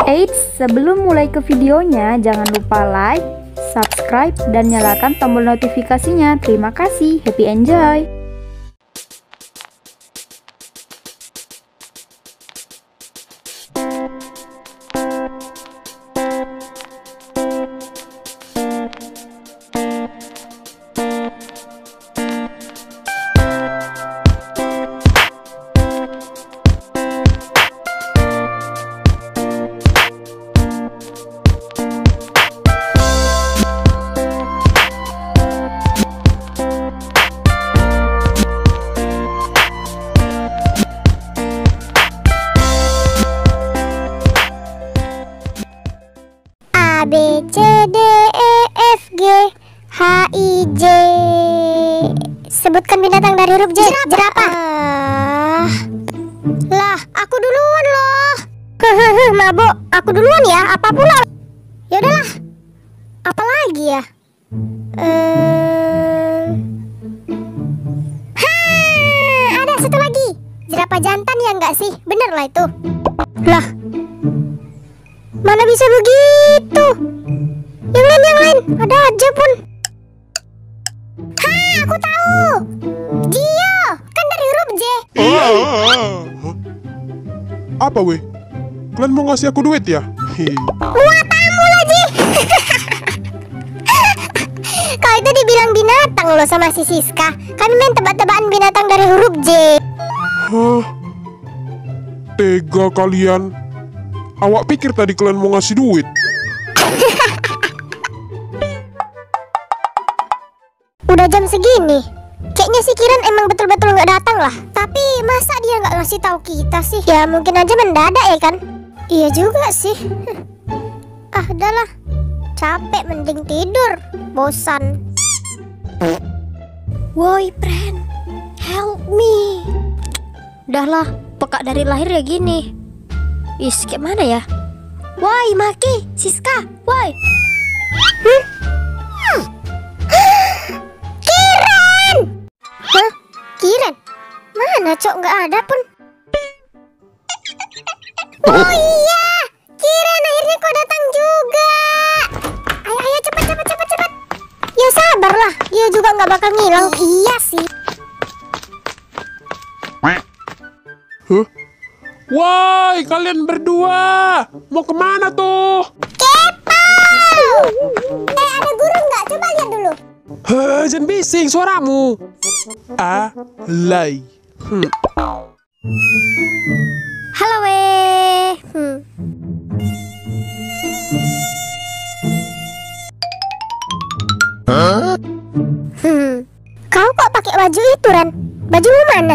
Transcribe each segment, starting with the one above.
Eits, sebelum mulai ke videonya, jangan lupa like, subscribe, dan nyalakan tombol notifikasinya. Terima kasih, happy enjoy! A, B, C, D, E, F, G, H, I, J. Sebutkan binatang dari huruf J. Jerapah. Lah, aku duluan loh. Mabok, aku duluan ya. Apa pula? Ya udahlah. Apa lagi ya? Ada satu lagi. Jerapah jantan ya enggak sih? Bener lah itu. Lah, mana bisa begitu? Yang lain, ada aja pun. Aku tahu. Gio, kan dari huruf J. Apa weh? Kalian mau ngasih aku duit ya? Wah, tamu lagi. Kau itu dibilang binatang loh sama si Siska. Kami main tebak-tebakan binatang dari huruf J. Hah? Tega kalian. Awak pikir tadi kalian mau ngasih duit? Udah jam segini. Kayaknya si Kiran emang betul-betul nggak datang lah. Tapi masa dia nggak ngasih tahu kita sih? Ya mungkin aja mendadak ya kan? Iya juga sih. Udahlah. Capek mending tidur. Bosan. Woi, friend, help me. Udahlah, peka dari lahir ya gini. Is, kayak mana ya? Woi, Maki, Siska, woi. Kiran! Hah? Kiran? Mana cok, nggak ada pun. Oh iya, Kiran akhirnya kau datang juga. Ayo cepat. Ya sabarlah, dia juga nggak bakal ngilang. Iya sih. Huh? Woi, kalian berdua mau kemana tuh? Kepo! Ada guru nggak? Coba lihat dulu. Jangan bising suaramu. Alay. Halo weh. Kau kok pakai baju itu, Ran? Bajumu mana?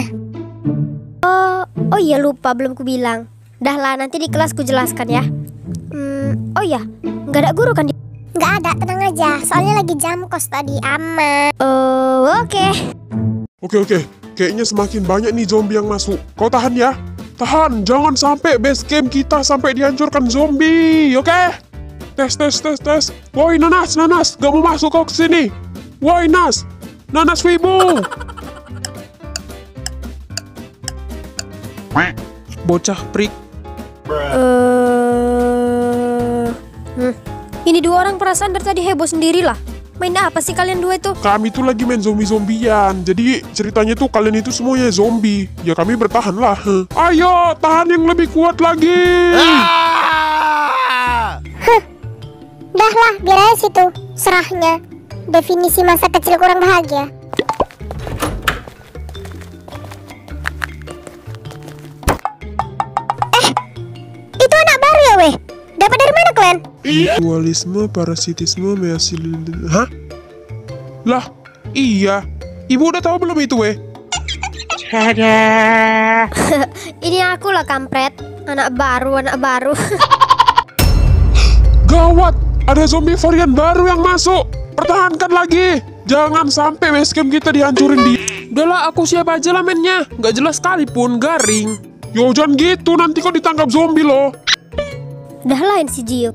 Oh iya, lupa belum ku bilang. Dah lah, nanti di kelas ku jelaskan ya. Oh iya, nggak ada guru kan? Nggak ada, tenang aja. Soalnya lagi jam kos tadi, aman. Oke. Oke. Kayaknya semakin banyak nih zombie yang masuk. Kau tahan ya. Tahan, jangan sampai base camp kita sampai dihancurkan zombie, oke? Tes. Woi, Nanas, gak mau masuk kau ke sini. Woi, Nanas Wibu. Bocah prik. Ini dua orang perasaan dari tadi heboh sendirilah. Main apa sih kalian dua itu? Kami tuh lagi main zombie-zombian. Jadi ceritanya tuh kalian itu semuanya zombie. Ya kami bertahan lah. Ayo, tahan yang lebih kuat lagi. Dah lah, biar aja situ. Serahnya. Definisi masa kecil kurang bahagia. Itu anak baru ya weh? Dapat dari mana kalian? Dualisme, parasitisme, measilil. Hah? Lah, iya. Ibu udah tahu belum itu weh? Ini aku lah kampret. Anak baru. Gawat, ada zombie varian baru yang masuk. Pertahankan lagi. Jangan sampai basecamp kita dihancurin di. Udahlah, aku siap aja lah mainnya. Nggak jelas sekalipun, garing. Yo, jangan gitu, nanti kau ditangkap zombie loh. Dah lain si Gio.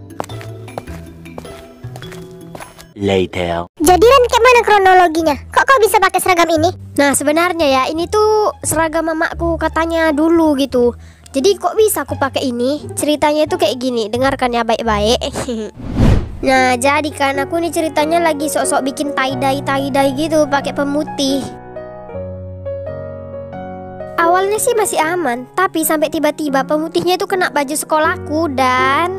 Later. Jadi Ran, kayak mana kronologinya? Kok kau bisa pakai seragam ini? Nah sebenarnya ya ini tuh seragam mamaku katanya dulu gitu. Jadi kok bisa aku pakai ini? Ceritanya itu kayak gini, dengarkan ya baik-baik. Nah, jadi kan aku nih ceritanya lagi sok-sok bikin tie-dye gitu pakai pemutih. Awalnya sih masih aman, tapi sampai tiba-tiba pemutihnya itu kena baju sekolahku dan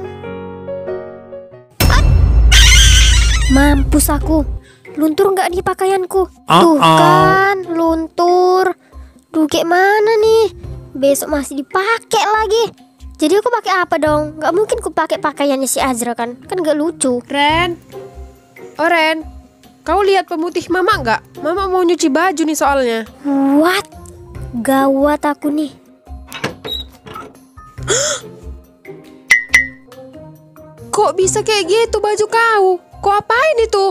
mampus aku. Luntur nggak nih pakaianku? Tuh kan, luntur. Duh, kayak mana nih? Besok masih dipakai lagi. Jadi aku pakai apa dong? Nggak mungkin aku pakai pakaiannya si Azra kan? Kan nggak lucu. Ren, oh Ren, kau lihat pemutih Mama nggak? Mama mau nyuci baju nih soalnya. What? Gawat aku nih. Kok bisa kayak gitu baju kau? Kau apain itu?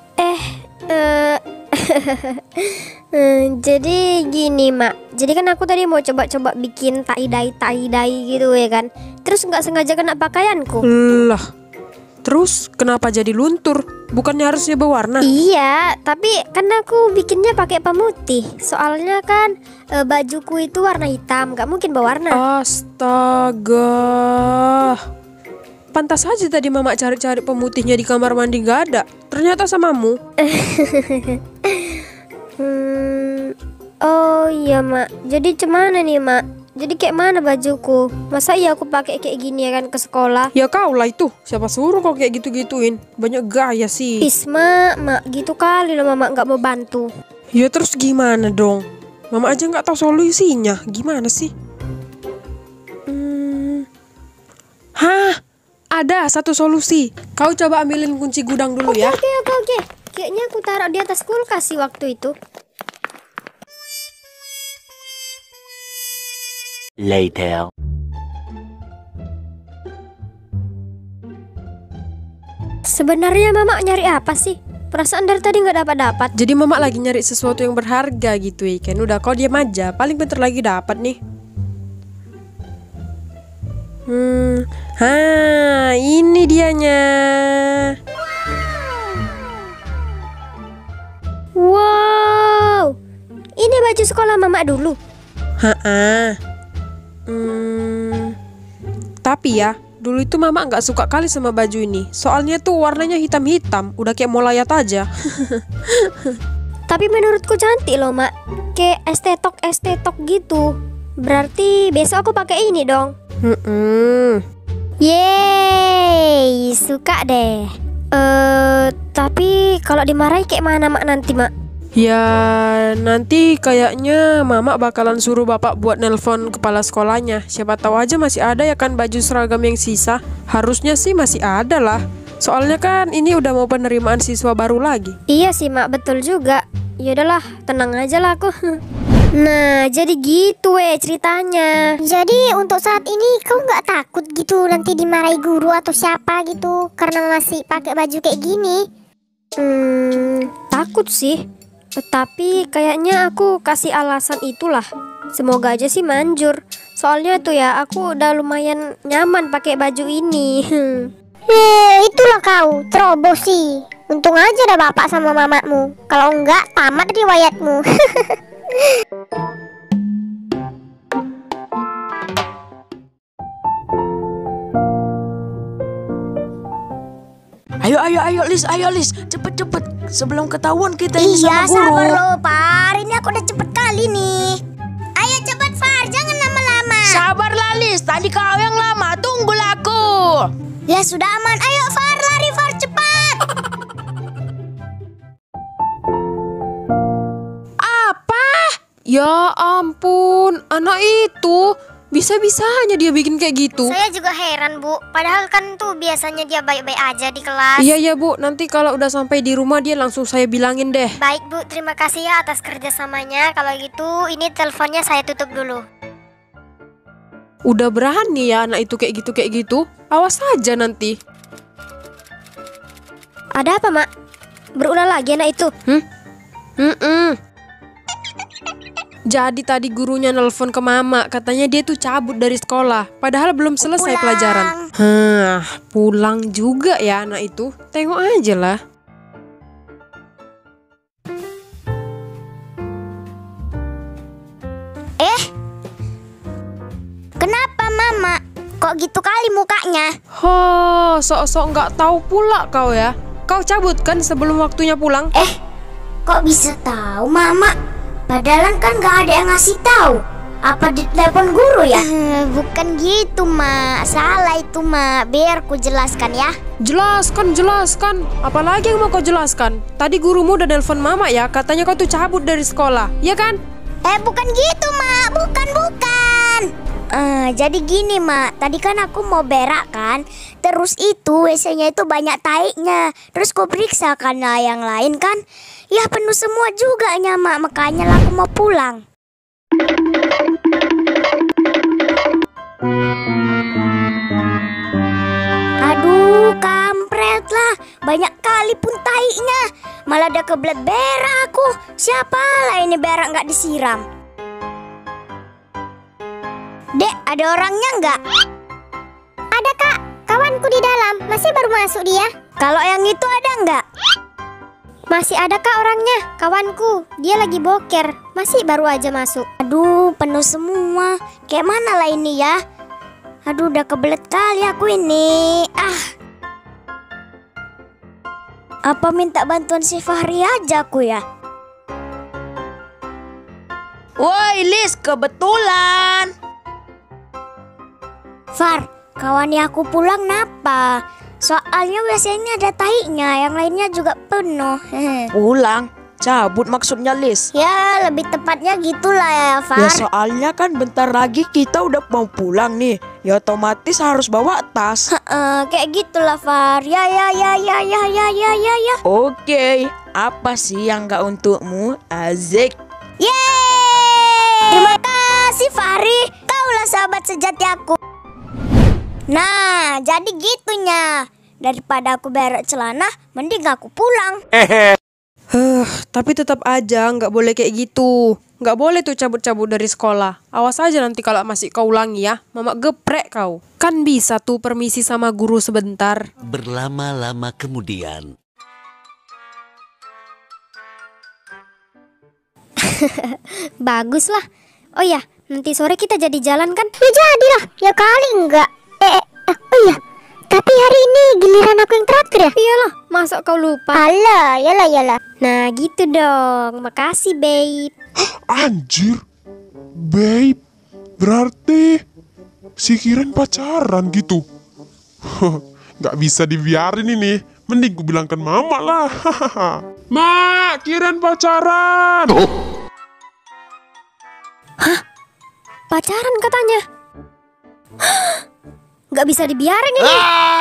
Jadi gini Mak. Jadi kan aku tadi mau coba-coba bikin tie-dye gitu ya kan. Terus nggak sengaja kena pakaianku. Lah, terus kenapa jadi luntur? Bukannya harusnya berwarna? Iya, tapi kan aku bikinnya pakai pemutih. Soalnya kan bajuku itu warna hitam, nggak mungkin berwarna. Astaga. Pantas aja tadi Mama cari-cari pemutihnya di kamar mandi nggak ada. Ternyata samamu. Oh iya Mak. Jadi cemana nih Mak? Jadi kayak mana bajuku? Masa iya aku pakai kayak gini ya kan ke sekolah? Ya kau lah itu. Siapa suruh kau kayak gitu-gituin? Banyak gaya sih. Isma, Mak gitu kali loh Mama nggak mau bantu. Ya terus gimana dong? Mama aja nggak tahu solusinya. Gimana sih? Hah? Ada satu solusi. Kau coba ambilin kunci gudang dulu ya. Oke. Kayaknya aku taruh di atas kulkas sih waktu itu. Later. Sebenarnya Mama nyari apa sih? Perasaan dari tadi nggak dapat. Jadi Mama lagi nyari sesuatu yang berharga gitu ikan. Udah kau diam aja. Paling bentar lagi dapat nih. Ini dianya. Wow, ini baju sekolah Mama dulu. Tapi ya, dulu itu Mama nggak suka kali sama baju ini. Soalnya tuh warnanya hitam-hitam, udah kayak mau layat aja. Tapi menurutku cantik loh Mak. Kayak estetok gitu. Berarti besok aku pakai ini dong. Yeay, suka deh. Tapi kalau dimarahi kayak mana Mak nanti Mak? Ya nanti kayaknya Mama bakalan suruh Bapak buat nelpon kepala sekolahnya. Siapa tahu aja masih ada ya kan baju seragam yang sisa. Harusnya sih masih ada lah. Soalnya kan ini udah mau penerimaan siswa baru lagi. Iya sih Mak, betul juga. Yaudahlah, tenang aja lah aku. Nah, jadi gitu ceritanya. Jadi untuk saat ini kau nggak takut gitu nanti dimarahi guru atau siapa gitu karena masih pakai baju kayak gini? Takut sih. Tapi kayaknya aku kasih alasan itulah. Semoga aja sih manjur. Soalnya tuh ya aku udah lumayan nyaman pakai baju ini. Itulah kau, terobos sih. Untung aja ada bapak sama mamamu. Kalau enggak, tamat riwayatmu. Ayo Lis, cepet sebelum ketahuan kita ini sama Iya, guru. sabar lo, Far. Ini aku udah cepet kali nih. Ayo cepet, Far. Jangan lama-lama. Sabarlah Lis, tadi kau yang lama, tunggulah aku. Ya sudah aman. Ayo, Far. Lari, Far. Cepat. Apa? Ya ampun, anak itu bisa-bisanya dia bikin kayak gitu. Saya juga heran, Bu. Padahal kan tuh biasanya dia baik-baik aja di kelas. Iya Bu, nanti kalau udah sampai di rumah dia langsung saya bilangin deh. Baik, Bu. Terima kasih ya atas kerjasamanya. Kalau gitu, ini teleponnya saya tutup dulu. Udah berani ya anak itu kayak gitu. Awas aja nanti. Ada apa Mak? Berulah lagi anak itu. Jadi tadi gurunya nelpon ke Mama, katanya dia tuh cabut dari sekolah, padahal belum selesai pelajaran. Pulang juga ya anak itu. Tengok aja lah. Kenapa Kok gitu kali mukanya? Ho, sok-sok nggak tahu pula kau ya. Kau cabut kan sebelum waktunya pulang? Kok bisa tahu Mama? Padahal kan gak ada yang ngasih tahu. Apa di telepon guru ya? Bukan gitu Mak, salah itu Mak. Biar ku jelaskan ya. Jelaskan. Apalagi yang mau kau jelaskan? Tadi gurumu udah nelpon mama ya, katanya kau tuh cabut dari sekolah, ya kan? Bukan gitu Mak, bukan. Jadi gini Mak, tadi kan aku mau berak kan. Terus itu WC-nya itu banyak taiknya. Terus ku periksa karena yang lain kan ya penuh semua juga nya Mak. Makanya lah aku mau pulang. Aduh, kampret lah. Banyak kali pun taiknya. Malah ada kebelet berak aku. Siapa lah ini berak nggak disiram? Dek, ada orangnya nggak? Ada Kak, kawanku di dalam. Masih baru masuk dia. Kalau yang itu ada nggak? Masih ada Kak orangnya, kawanku. Dia lagi boker, masih baru aja masuk. Aduh, penuh semua. Kayak mana lah ini ya? Aduh, udah kebelet kali aku ini. Apa minta bantuan si Fahri aja aku ya? Woi Lis, kebetulan. Far, kawannya aku pulang napa? Soalnya biasanya ada taiknya, yang lainnya juga penuh. Pulang? Cabut maksudnya Lis? Ya, lebih tepatnya gitulah ya, Far. Ya soalnya kan bentar lagi kita udah mau pulang nih. Ya otomatis harus bawa tas. Kayak gitulah, Far. Ya. Oke, apa sih yang gak untukmu? Azik. Yeay! Terima kasih, Fahri. Kaulah sahabat sejati aku. Nah, jadi gitunya. Daripada aku berak celana, mending aku pulang. Tapi tetap aja nggak boleh kayak gitu. Nggak boleh tuh cabut-cabut dari sekolah. Awas aja nanti kalau masih kau ulangi ya, mama geprek kau. Kan bisa tuh permisi sama guru sebentar. Berlama-lama kemudian. Bagus lah. Oh ya, nanti sore kita jadi jalan kan? Ya jadilah, ya kali enggak. Oh iya, tapi hari ini giliran aku yang terakhir ya? Iyalah, masa kau lupa? Alah, yalah. Nah gitu dong, makasih babe. Anjir, babe, berarti si Kiren pacaran gitu. Nggak bisa dibiarin ini, mending gue bilangkan mama lah. Mak, Kiren pacaran. Pacaran katanya. Nggak bisa dibiarin ini.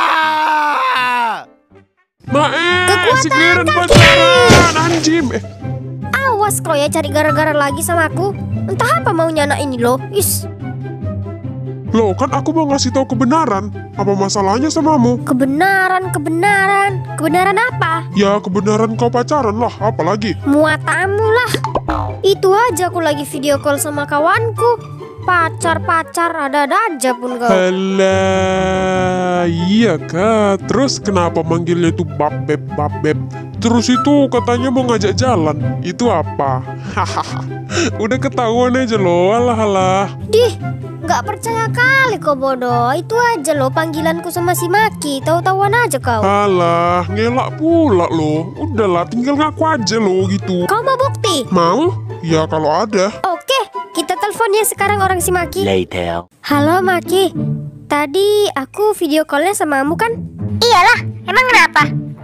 Mak, si Kiren pacaran, anjim. Awas kau ya cari gara-gara lagi sama aku. Entah apa maunya anak ini loh. Loh, kan aku mau ngasih tahu kebenaran. Apa masalahnya samamu? Kebenaran apa? Ya, kebenaran kau pacaran lah, apalagi. Muatamu lah. Itu aja aku lagi video call sama kawanku. Pacar ada aja pun kau. Alah, iya kak. Terus kenapa manggilnya itu bab beb? Terus itu katanya mau ngajak jalan. Itu apa? Hahaha. Udah ketahuan aja loh. Alah. Dih, nggak percaya kali kau bodoh. Itu aja loh panggilanku sama si Maki. Tahu-tahuan aja kau. Alah, ngelak pula loh. Udahlah, tinggal ngaku aja loh gitu. Kau mau bukti? Mau? Ya kalau ada. Oke, kita teleponnya sekarang orang si Maki. Later. Halo Maki, tadi aku video callnya sama kamu kan? Iyalah, emang kenapa?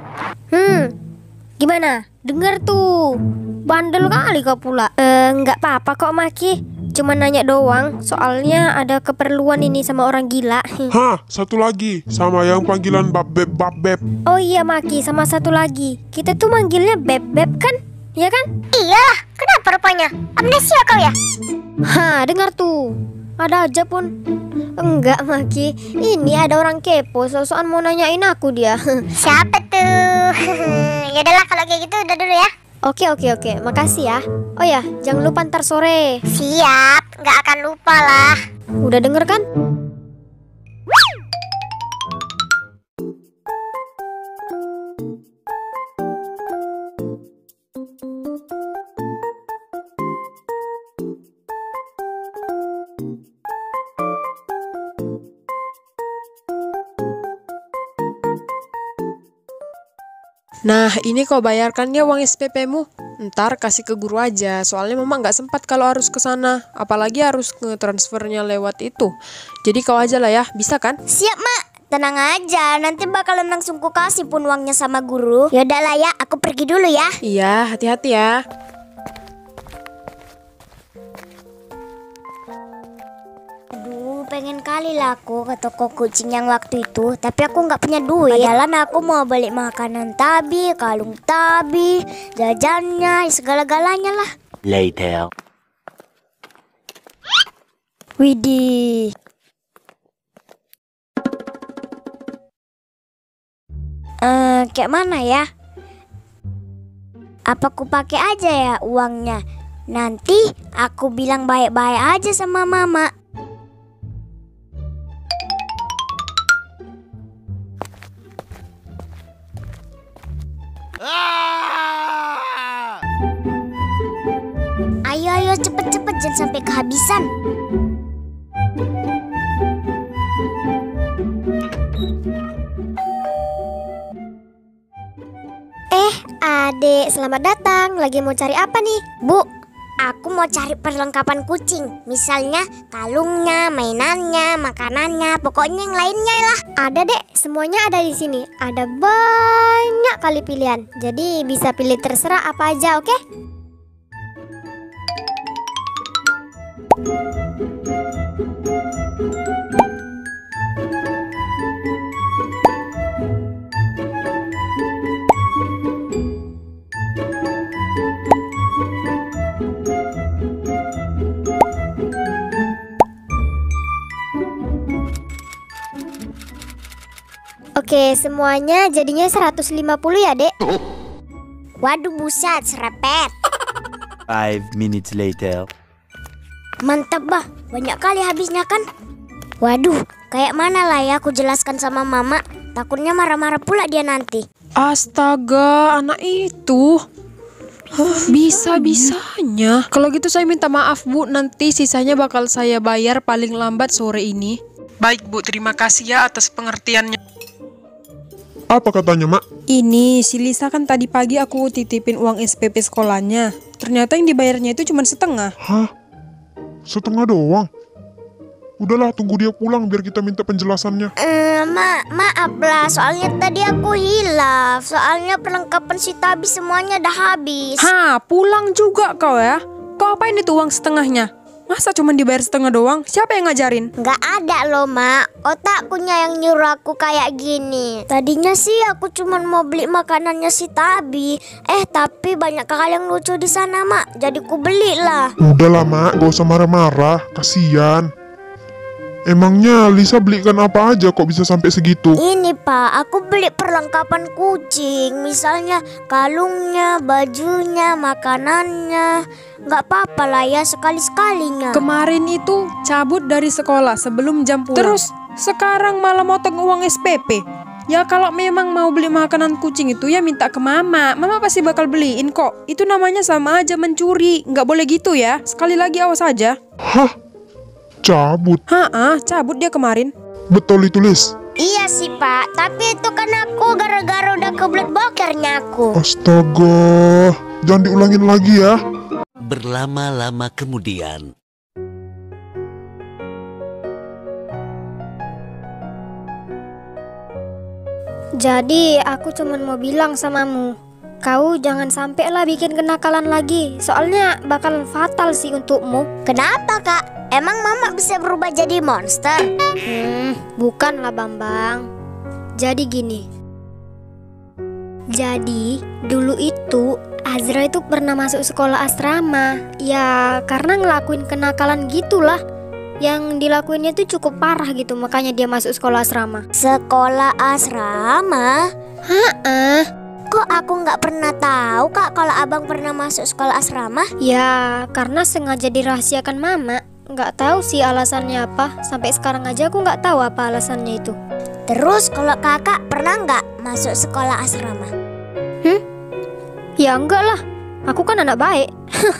Gimana? Dengar tuh, bandel kali kau pula. Nggak apa-apa kok Maki, cuma nanya doang. Soalnya ada keperluan ini sama orang gila. Hah, satu lagi. Sama yang panggilan bab beb. Oh iya Maki, sama satu lagi. Kita tuh manggilnya beb kan? Ya kan? Iyalah, kenapa rupanya? Amnesia kau ya? Dengar tuh. Ada aja pun. Enggak Maki, ini ada orang kepo. So-soan mau nanyain aku dia. Siapa tuh? Ya udahlah kalau kayak gitu udah dulu ya. Oke, makasih ya. Oh ya, jangan lupa ntar sore. Siap, nggak akan lupa lah. Udah denger kan? Nah, ini kau bayarkan ya uang SPP-mu. Ntar kasih ke guru aja, soalnya mama nggak sempat kalau harus ke sana. Apalagi harus nge-transfernya lewat itu. Jadi kau aja lah ya, bisa kan? Siap, Mak. Tenang aja, nanti bakalan langsung ku kasih pun uangnya sama guru. Yaudah lah ya, aku pergi dulu ya. Iya, hati-hati ya. Aduh, pengen kali lah aku ke toko kucing yang waktu itu, tapi aku nggak punya duit. Padahal aku mau beli makanan Tabi, kalung Tabi, jajannya, segala-galanya lah. Later. Widih. Kayak mana ya? Apa aku pakai aja ya uangnya? Nanti aku bilang baik-baik aja sama mama. Ayo cepet-cepet, jangan sampai kehabisan. Adek, selamat datang. Lagi mau cari apa nih? Bu, aku mau cari perlengkapan kucing. Misalnya kalungnya, mainannya, makanannya, pokoknya yang lainnya lah. Ada dek, semuanya ada di sini. Ada banyak kali pilihan. Jadi bisa pilih terserah apa aja, oke? Oke, semuanya jadinya 150 ya, Dek. Waduh, buset, serepet. 5 minutes later. Mantap bah, banyak kali habisnya kan? Waduh, kayak mana lah ya aku jelaskan sama mama. Takutnya marah-marah pula dia nanti. Astaga, anak itu. Bisa-bisanya. Kalau gitu saya minta maaf Bu, nanti sisanya bakal saya bayar paling lambat sore ini. Baik Bu, terima kasih ya atas pengertiannya. Apa katanya, Mak? Ini, si Lisa kan tadi pagi aku titipin uang SPP sekolahnya. Ternyata yang dibayarnya itu cuma setengah. Hah? Setengah doang? Udahlah, tunggu dia pulang biar kita minta penjelasannya. Maaf lah, soalnya tadi aku hilaf. Soalnya perlengkapan si Tabi semuanya udah habis. Ha, pulang juga kau ya? Kau apain itu uang setengahnya? Masa cuma dibayar setengah doang? Siapa yang ngajarin? Nggak ada loh, Mak. Otakkunya yang nyuruh aku kayak gini. Tadinya sih aku cuma mau beli makanannya si Tabi. Tapi banyak hal yang lucu di sana, Mak. Jadi ku belilah. Udahlah, Mak, gak usah marah-marah. Kasian. Emangnya Lisa belikan apa aja kok bisa sampai segitu? Ini Pak, aku beli perlengkapan kucing. Misalnya kalungnya, bajunya, makanannya. Nggak apa-apa lah ya, sekali-sekalinya. Kemarin itu cabut dari sekolah sebelum jam pulang. Terus sekarang malah motong uang SPP. Ya kalau memang mau beli makanan kucing itu ya minta ke mama. Mama pasti bakal beliin kok. Itu namanya sama aja mencuri. Nggak boleh gitu ya. Sekali lagi awas aja. Hah? Cabut? Cabut dia kemarin. Betul itu, Lis? Iya sih Pak, tapi itu kan aku gara-gara udah kebelet bokernya aku. Astaga, jangan diulangin lagi ya. Berlama-lama kemudian. Jadi aku cuman mau bilang samamu, kau jangan sampai lah bikin kenakalan lagi. Soalnya bakal fatal sih untukmu. Kenapa Kak? Emang Mama bisa berubah jadi monster? Bukanlah Bambang. Jadi gini. Jadi dulu itu Azra itu pernah masuk sekolah asrama. Ya karena ngelakuin kenakalan gitulah. Yang dilakuinnya itu cukup parah gitu, makanya dia masuk sekolah asrama. Sekolah asrama? Kok aku nggak pernah tahu Kak kalau abang pernah masuk sekolah asrama? Ya karena sengaja dirahasiakan mama. Nggak tahu sih alasannya apa. Sampai sekarang aja aku nggak tahu apa alasannya itu. Terus kalau kakak pernah nggak masuk sekolah asrama? Ya enggak lah. Aku kan anak baik.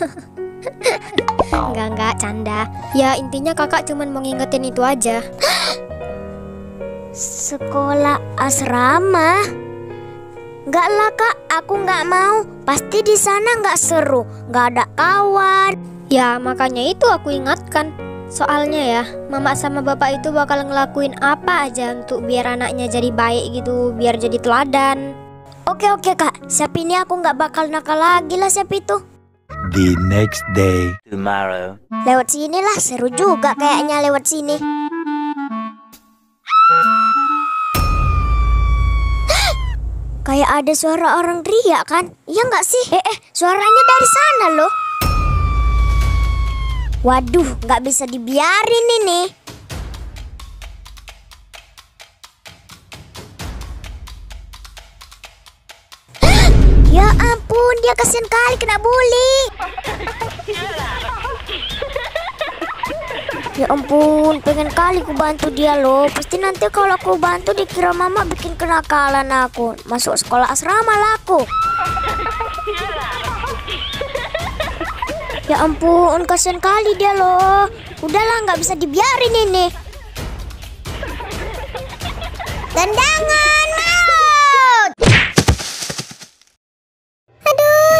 Enggak, canda. Ya intinya kakak cuman mau ngingetin itu aja. Sekolah asrama? Nggak lah kak, aku nggak mau. Pasti di sana nggak seru, nggak ada kawan. Ya makanya itu aku ingatkan. Soalnya ya, mama sama bapak itu bakal ngelakuin apa aja untuk biar anaknya jadi baik gitu, biar jadi teladan. Oke kak, siap ini aku nggak bakal nakal lagi lah siap itu. The next day. Tomorrow. Lewat sini lah, seru juga kayaknya lewat sini. Kayak ada suara orang teriak kan? Iya nggak sih? Suaranya dari sana loh. Waduh, nggak bisa dibiarin ini. Ya ampun, dia kasihan kali kena bully. Ya ampun, pengen kali ku bantu dia loh. Pasti nanti kalau aku bantu dikira mama bikin kenakalan aku. Masuk sekolah asrama lah aku. Ya ampun, kasihan kali dia loh. Udahlah, nggak bisa dibiarin ini. Tendangan maut. Aduh,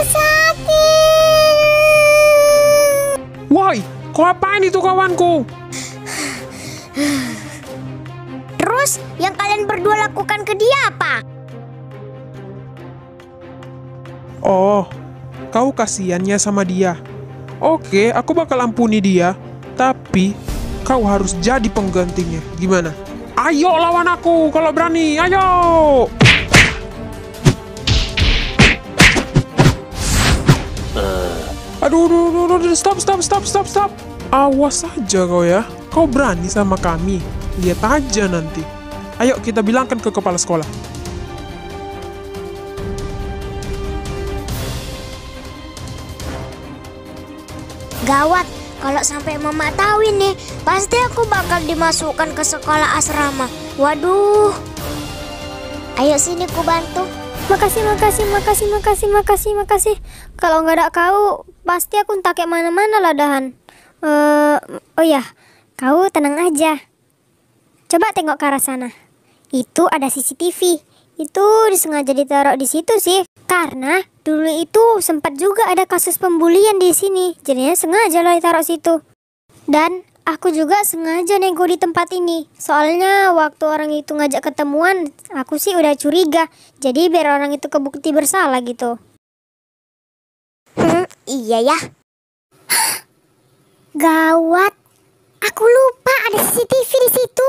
sakit. Woi, kau apain itu kawanku? Terus yang kalian berdua lakukan ke dia apa? Oh, kau kasihannya sama dia. Oke, aku bakal ampuni dia. Tapi, kau harus jadi penggantinya. Gimana? Ayo lawan aku kalau berani, ayo! Aduh, stop. Awas saja kau ya. Kau berani sama kami. Lihat aja nanti. Ayo kita bilangkan ke kepala sekolah. Gawat, kalau sampai mama tahu ini, pasti aku bakal dimasukkan ke sekolah asrama. Waduh. Ayo sini ku bantu. Makasih. Kalau nggak ada kau, pasti aku entah kayak mana-mana lah dahan. Oh ya, kau tenang aja. Coba tengok ke arah sana. Itu ada CCTV. Itu disengaja ditaruh di situ sih. Karena dulu itu sempat juga ada kasus pembulian di sini. Jadinya sengaja lah ditaruh situ. Dan aku juga sengaja nego di tempat ini. Soalnya waktu orang itu ngajak ketemuan, aku sih udah curiga. Jadi biar orang itu kebukti bersalah gitu. Iya ya. Gawat. Aku lupa ada CCTV di situ.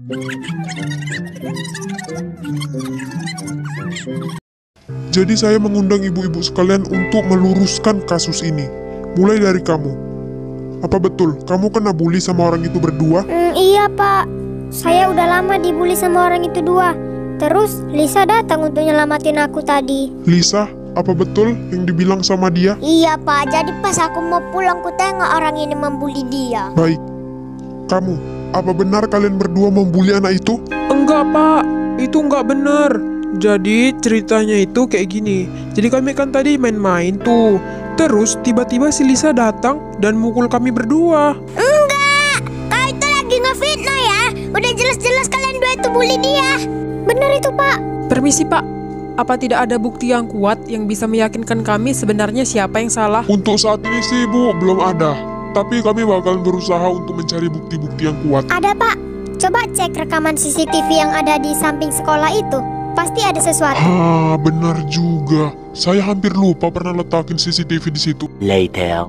Jadi saya mengundang ibu-ibu sekalian untuk meluruskan kasus ini. Mulai dari kamu. Apa betul kamu kena bully sama orang itu berdua? Iya pak, saya udah lama dibully sama orang itu dua. Terus Lisa datang untuk nyelamatin aku tadi. Lisa, apa betul yang dibilang sama dia? Iya pak, jadi pas aku mau pulang ku tengok orang ini membuli dia. Baik. Kamu, apa benar kalian berdua membuli anak itu? Enggak pak, itu enggak benar. Jadi ceritanya itu kayak gini. Jadi kami kan tadi main-main tuh. Terus tiba-tiba si Lisa datang dan mukul kami berdua. Enggak, kau itu lagi ngefitnah ya. Udah jelas-jelas kalian dua itu bully dia. Benar itu pak. Permisi pak, apa tidak ada bukti yang kuat yang bisa meyakinkan kami sebenarnya siapa yang salah? Untuk saat ini sih Bu, belum ada. Tapi kami bakal berusaha untuk mencari bukti-bukti yang kuat. Ada pak, coba cek rekaman CCTV yang ada di samping sekolah itu. Pasti ada sesuatu. Benar juga. Saya hampir lupa pernah letakin CCTV di situ. Later.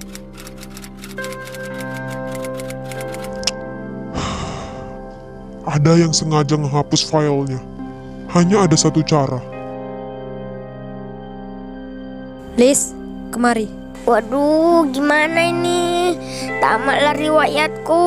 Ada yang sengaja menghapus filenya. Hanya ada satu cara. Liz, kemari. Waduh, gimana ini? Tamatlah riwayatku.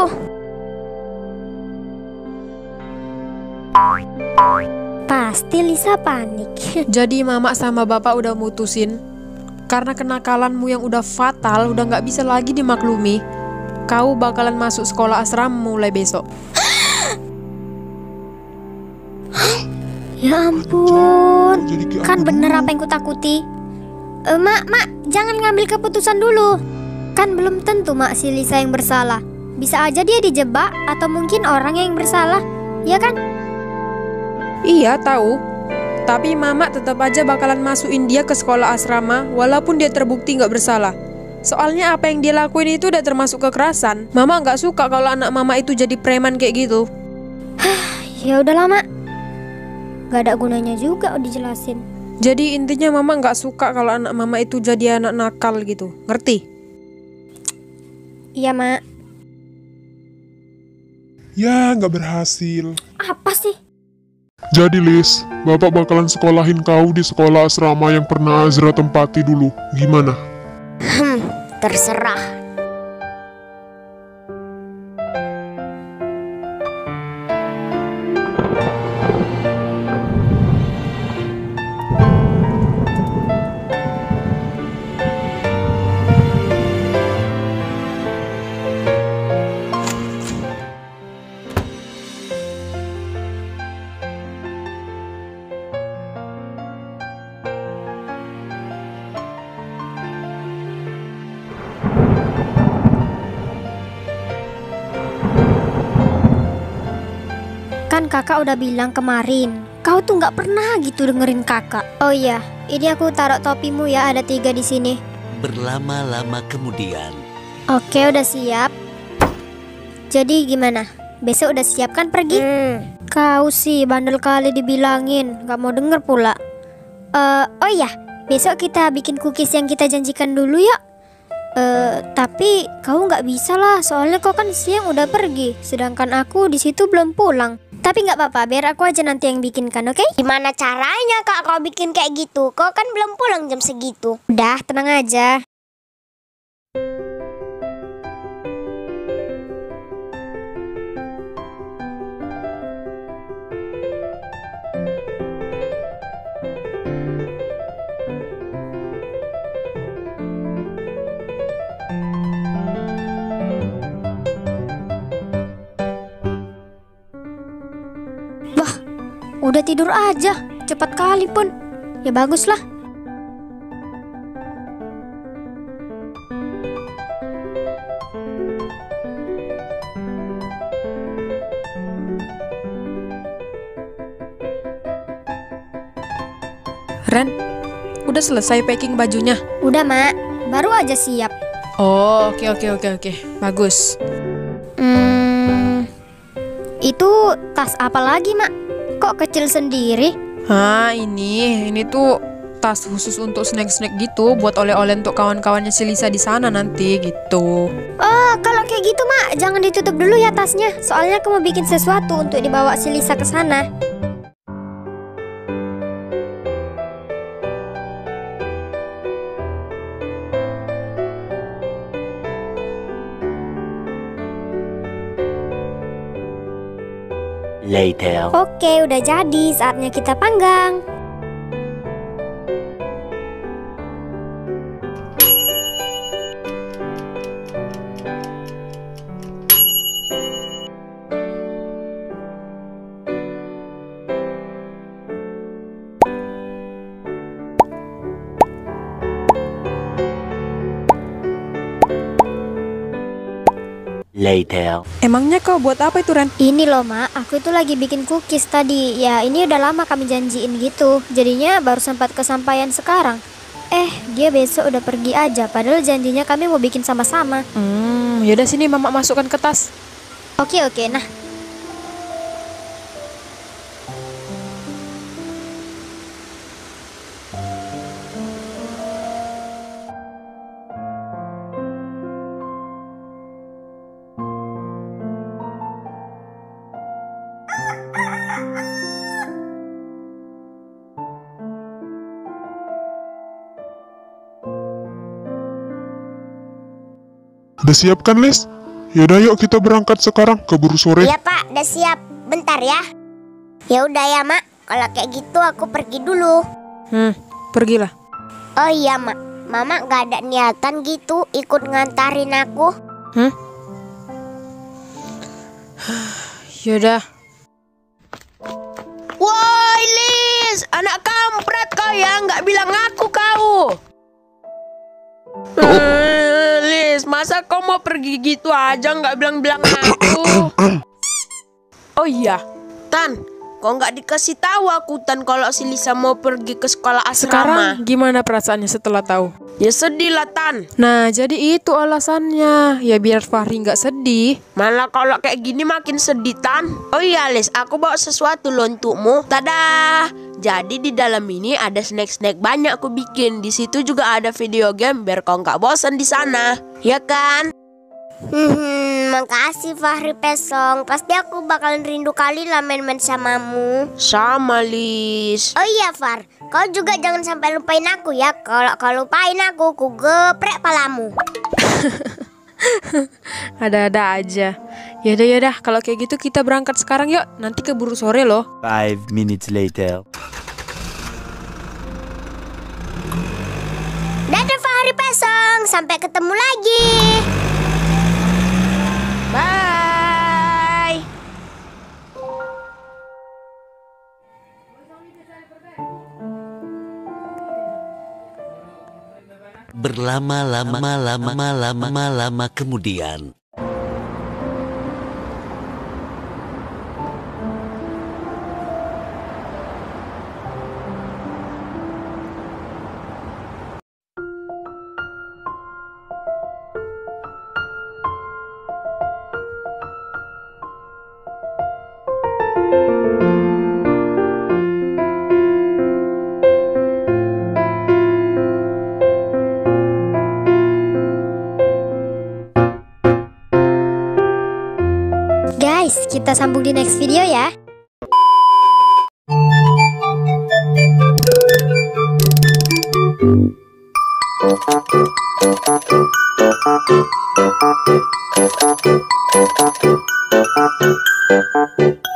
Pasti Lisa panik. Jadi mama sama bapak udah mutusin, karena kenakalanmu yang udah fatal udah nggak bisa lagi dimaklumi, kau bakalan masuk sekolah asrama mulai besok. Ya ampun, Jadi kayak kan aku bener dulu. apa yang kutakuti. Mak, jangan ngambil keputusan dulu. Kan belum tentu mak si Lisa yang bersalah. Bisa aja dia dijebak atau mungkin orang yang bersalah, ya kan? Iya tahu, Tapi mama tetap aja bakalan masukin dia ke sekolah asrama walaupun dia terbukti nggak bersalah. Soalnya apa yang dia lakuin itu udah termasuk kekerasan. Mama nggak suka kalau anak mama itu jadi preman kayak gitu. Ya udahlah, Mak. Gak ada gunanya juga dijelasin. Jadi intinya mama nggak suka kalau anak mama itu jadi anak nakal gitu. Ngerti? Iya, Mak. Ya, nggak berhasil. Apa sih? Jadi Lis, Bapak bakalan sekolahin kau di sekolah asrama yang pernah Azra tempati dulu. Gimana? Terserah. Kan kakak udah bilang kemarin, kau tuh nggak pernah gitu dengerin kakak. Oh iya, ini aku taruh topimu ya, ada 3 di sini. Berlama-lama kemudian. Oke, udah siap. Jadi gimana? Besok udah siap kan pergi? Kau sih bandel kali dibilangin, nggak mau denger pula. Oh iya, besok kita bikin cookies yang kita janjikan dulu ya. Tapi kau nggak bisa lah, soalnya kau kan siang udah pergi, sedangkan aku di situ belum pulang. Tapi nggak apa-apa, biar aku aja nanti yang bikinkan, oke? Gimana caranya Kak kau bikin kayak gitu? Kau kan belum pulang jam segitu. Udah, tenang aja. Udah tidur aja, cepat kali pun. Ya baguslah. Ren, udah selesai packing bajunya? Udah, Mak. Baru aja siap. Oh, oke. Bagus. Itu tas apa lagi, Mak? Kok kecil sendiri? Ini tuh tas khusus untuk snack-snack gitu, buat oleh-oleh untuk kawan-kawannya si Lisa di sana nanti gitu. Oh, kalau kayak gitu, Mak, jangan ditutup dulu ya tasnya. Soalnya aku mau bikin sesuatu untuk dibawa si Lisa ke sana. Later. Oke, udah jadi. Saatnya kita panggang. Later. Emangnya kau buat apa itu, Ren? Ini loh, Mak, aku itu lagi bikin cookies tadi. Ya, ini udah lama kami janjiin gitu. Jadinya baru sempat kesampaian sekarang. Dia besok udah pergi aja. Padahal janjinya kami mau bikin sama-sama. Yaudah sini mama masukkan ke tas. Oke, nah. Udah siap kan, Lis? Yaudah yuk kita berangkat sekarang, keburu sore. Iya Pak, udah siap. Bentar ya. Ya udah ya Mak, kalau kayak gitu aku pergi dulu. Pergilah. Oh iya Mak, Mama gak ada niatan gitu ikut ngantarin aku. Yaudah. Woi Lis, anak kampret kau ya, nggak bilang aku kau. Lis, masa kau mau pergi gitu aja nggak bilang-bilang aku? Oh iya, Tan, Kok nggak dikasih tahu aku Tan kalau si Lisa mau pergi ke sekolah asrama? Sekarang gimana perasaannya setelah tahu? Ya sedih lah Tan. Nah, jadi itu alasannya. Ya biar Fahri nggak sedih. Malah kalau kayak gini makin sedih Tan. Oh iya Les, aku bawa sesuatu loh untukmu. Tada! Jadi di dalam ini ada snack-snack banyak aku bikin. Di situ juga ada video game biar kau nggak bosan di sana. Ya kan? Makasih Fahri Pesong. Pasti aku bakalan rindu kali lah main-main samamu. Sama Lis. Oh iya Far, kau juga jangan sampai lupain aku ya. Kalau kau lupain aku geprek palamu. Ada-ada aja. Yaudah, kalau kayak gitu kita berangkat sekarang yuk. Nanti keburu sore loh. 5 minutes later. Dadah Fahri Pesong, sampai ketemu lagi. Bye. Berlama-lama kemudian. Guys, kita sambung di next video ya. Thank you.